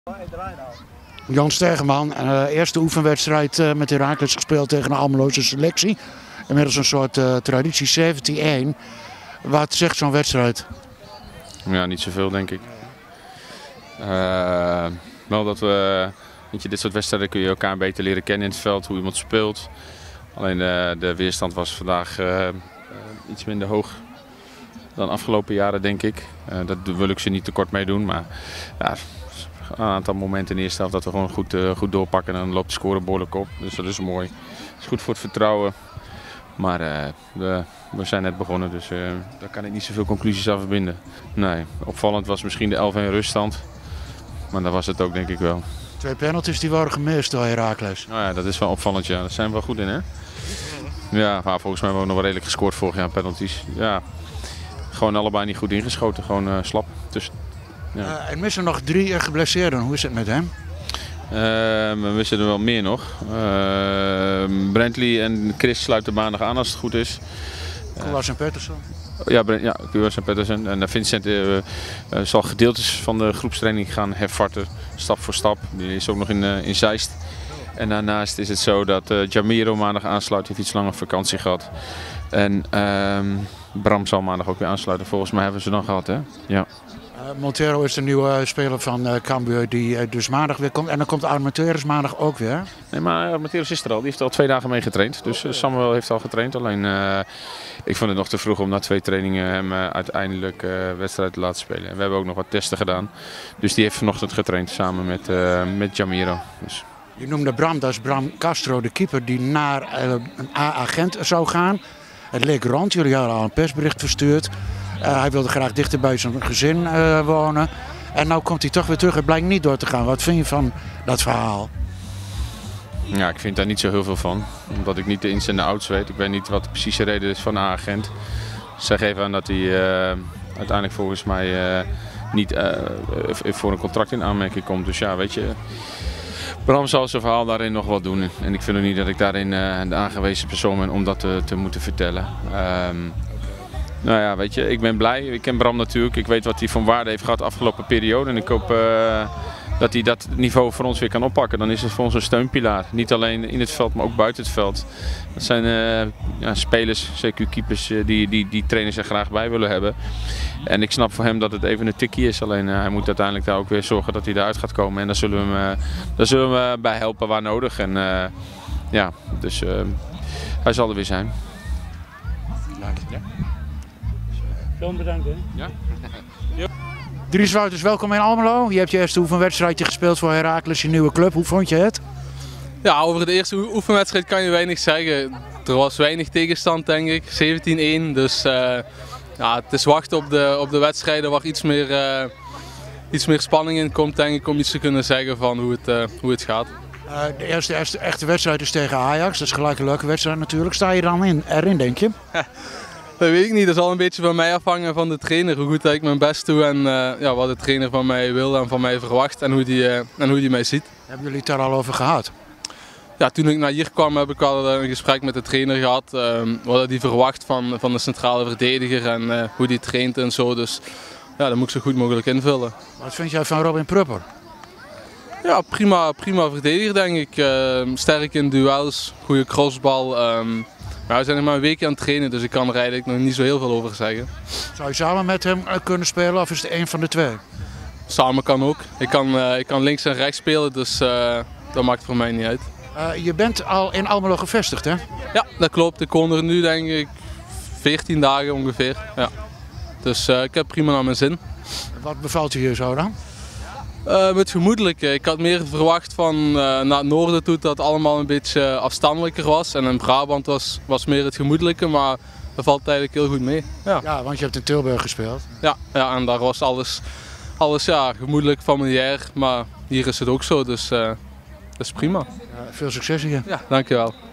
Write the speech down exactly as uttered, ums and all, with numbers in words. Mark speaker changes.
Speaker 1: Jan Stergeman, uh, eerste oefenwedstrijd uh, met Heracles gespeeld tegen een Almeloze selectie. Inmiddels een soort uh, traditie zeventien-één. Wat zegt zo'n wedstrijd?
Speaker 2: Ja, niet zoveel denk ik. Uh, wel dat we, weet je, dit soort wedstrijden kun je elkaar beter leren kennen in het veld, hoe iemand speelt. Alleen uh, de weerstand was vandaag uh, uh, iets minder hoog dan afgelopen jaren, denk ik. Uh, dat wil ik ze niet tekort mee doen, maar ja, een aantal momenten in de eerste helft dat we gewoon goed, uh, goed doorpakken en dan loopt de score behoorlijk op. Dus dat is mooi. Het is goed voor het vertrouwen. Maar uh, we, we zijn net begonnen, dus uh, daar kan ik niet zoveel conclusies aan verbinden. Nee, opvallend was misschien de elf-één ruststand. Maar dat was het ook, denk ik wel.
Speaker 1: Twee penalties die worden gemist door Heracles.
Speaker 2: Nou ja, dat is wel opvallend, ja. Daar zijn we wel goed in, hè? Ja, maar volgens mij hebben we nog wel redelijk gescoord vorig jaar penalties. Ja, gewoon allebei niet goed ingeschoten, gewoon uh, slap. Dus, ja.
Speaker 1: uh, er missen nog drie uh, geblesseerden. Hoe is het met hem?
Speaker 2: Uh, we missen er wel meer nog. Uh, Brentley en Chris sluiten maandag aan als het goed is.
Speaker 1: Kulas en Pettersson.
Speaker 2: Ja, ja Kulas en Pettersson. En Vincent uh, uh, zal gedeeltes van de groepstraining gaan hervatten, stap voor stap. Die is ook nog in, uh, in Zeist. En daarnaast is het zo dat uh, Jamiro maandag aansluit, heeft iets langer vakantie gehad. En uh, Bram zal maandag ook weer aansluiten. Volgens mij hebben ze dan gehad, hè? Ja.
Speaker 1: Uh, Montero is de nieuwe speler van uh, Cambuur die uh, dus maandag weer komt. En dan komt Armenteros maandag ook weer.
Speaker 2: Nee, maar Armenteros is er al. Die heeft al twee dagen mee getraind. Dus uh, Samuel heeft al getraind. Alleen uh, ik vond het nog te vroeg om na twee trainingen hem uh, uiteindelijk uh, wedstrijd te laten spelen. En we hebben ook nog wat testen gedaan. Dus die heeft vanochtend getraind samen met, uh, met Jamiro. Dus.
Speaker 1: Je noemde Bram, dat is Bram Castro, de keeper die naar uh, een A-agent zou gaan. Het leek rond, jullie hadden al een persbericht verstuurd. Uh, hij wilde graag dichter bij zijn gezin uh, wonen. En nu komt hij toch weer terug. Het blijkt niet door te gaan. Wat vind je van dat verhaal?
Speaker 2: Ja, ik vind daar niet zo heel veel van. Omdat ik niet de ins en de outs weet. Ik weet niet wat de precieze reden is van de agent. Zij geven aan dat hij uh, uiteindelijk volgens mij uh, niet uh, voor een contract in aanmerking komt. Dus ja, weet je. Bram zal zijn verhaal daarin nog wat doen. En ik vind ook niet dat ik daarin uh, de aangewezen persoon ben om dat te, te moeten vertellen. Um, Nou ja, weet je, ik ben blij. Ik ken Bram natuurlijk. Ik weet wat hij van waarde heeft gehad de afgelopen periode. En ik hoop uh, dat hij dat niveau voor ons weer kan oppakken. Dan is het voor ons een steunpilaar. Niet alleen in het veld, maar ook buiten het veld. Dat zijn uh, ja, spelers, zeker keepers, uh, die, die, die trainers er graag bij willen hebben. En ik snap voor hem dat het even een tikkie is. Alleen uh, hij moet uiteindelijk daar ook weer zorgen dat hij eruit gaat komen. En daar zullen we hem, uh, daar zullen we bij helpen waar nodig. En uh, ja, dus uh, hij zal er weer zijn.
Speaker 1: Dank je. Ja.
Speaker 3: John, bedankt. Hè?
Speaker 2: Ja.
Speaker 1: Dries Wouters, welkom in Almelo. Je hebt je eerste oefenwedstrijdje gespeeld voor Heracles, je nieuwe club. Hoe vond je het?
Speaker 3: Ja, over de eerste oefenwedstrijd kan je weinig zeggen. Er was weinig tegenstand, denk ik. zeventien-één, dus uh, ja, het is wachten op de, op de wedstrijden waar iets meer, uh, iets meer spanning in komt, denk ik, om iets te kunnen zeggen van hoe het, uh, hoe het gaat.
Speaker 1: Uh, de eerste, eerste echte wedstrijd is tegen Ajax. Dat is gelijk een leuke wedstrijd natuurlijk. Sta je dan in, erin, denk je?
Speaker 3: Dat weet ik niet. Dat zal een beetje van mij afhangen van de trainer. Hoe goed dat ik mijn best doe en uh, ja, wat de trainer van mij wil en van mij verwacht en hoe die, uh, en hoe die mij ziet.
Speaker 1: Hebben jullie het daar al over gehad?
Speaker 3: Ja, toen ik naar hier kwam heb ik al een gesprek met de trainer gehad. Uh, wat hij verwacht van, van de centrale verdediger en uh, hoe die traint en zo. Dus ja, dat moet ik zo goed mogelijk invullen.
Speaker 1: Wat vind jij van Robin Prupper?
Speaker 3: Ja, prima, prima verdediger denk ik. Uh, sterk in duels, goede crossbal. Um, Maar we zijn nog maar een weekje aan het trainen, dus ik kan er eigenlijk nog niet zo heel veel over zeggen.
Speaker 1: Zou je samen met hem kunnen spelen of is het één van de twee?
Speaker 3: Samen kan ook. Ik kan, uh, ik kan links en rechts spelen, dus uh, dat maakt voor mij niet uit.
Speaker 1: Uh, je bent al in Almelo gevestigd, hè?
Speaker 3: Ja, dat klopt. Ik woon er nu denk ik veertien dagen ongeveer. Ja. Dus uh, ik heb prima naar mijn zin.
Speaker 1: Wat bevalt je hier zo dan?
Speaker 3: Uh, met gemoedelijk. Ik had meer verwacht van uh, naar het noorden toe dat het allemaal een beetje afstandelijker was. En in Brabant was, was meer het gemoedelijke, maar dat valt eigenlijk heel goed mee. Ja,
Speaker 1: ja want je hebt in Tilburg gespeeld.
Speaker 3: Ja, ja en daar was alles, alles ja, gemoedelijk, familiair, maar hier is het ook zo, dus uh, dat is prima.
Speaker 1: Uh, veel succes hier.
Speaker 3: Ja, dankjewel.